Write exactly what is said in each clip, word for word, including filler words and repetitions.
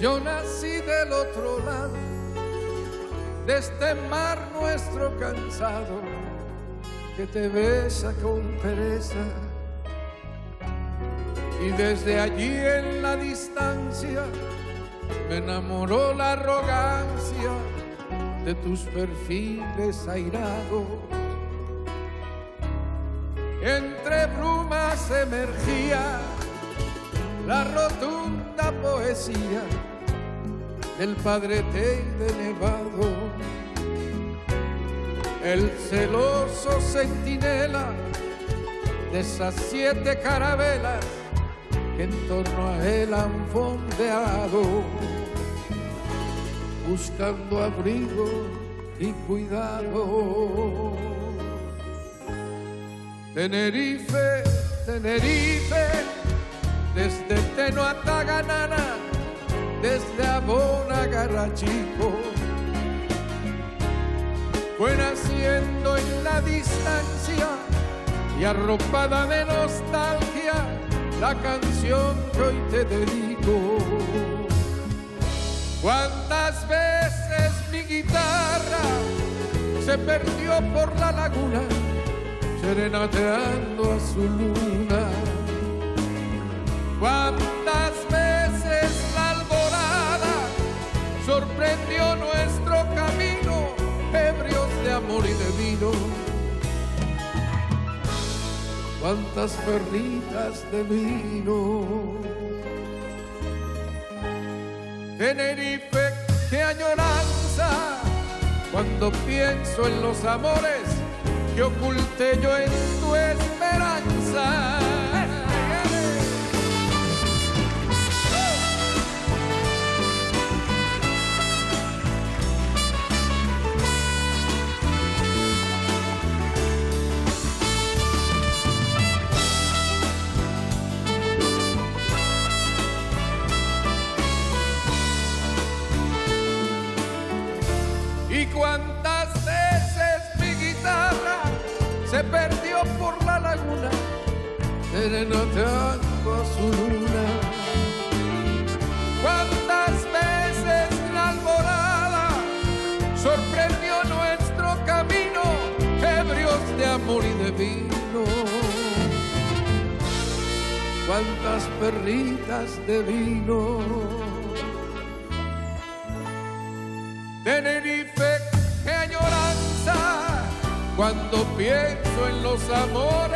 Yo nací del otro lado de este mar nuestro cansado que te besa con pereza, y desde allí en la distancia me enamoró la arrogancia de tus perfiles airados. Entre brumas emergía la rotunda poesía del Padre Teide nevado, el celoso centinela de esas siete carabelas que en torno a él han fondeado, buscando abrigo y cuidado. Tenerife, Tenerife, desde Teno a Taganana, desde Abona a Garrachico, fue naciendo en la distancia y arropada de nostalgia la canción que hoy te dedico. Cuántas veces mi guitarra se perdió por la laguna, serenateando a su luna. Cuántas veces la alborada sorprendió nuestro camino, ebrios de amor y de vino. Cuántas perritas de vino. Tenerife, qué añoranza cuando pienso en los amores que oculté yo en tu esperanza. Y cuántas veces mi guitarra se perdió por la laguna, serenateando a su luna. Cuántas veces la alborada sorprendió nuestro camino, ebrios de amor y de vino. Cuántas perritas de vino. Tenerife, qué añoranza cuando pienso en los amores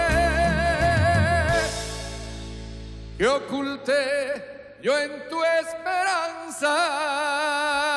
que oculté yo en tu esperanza.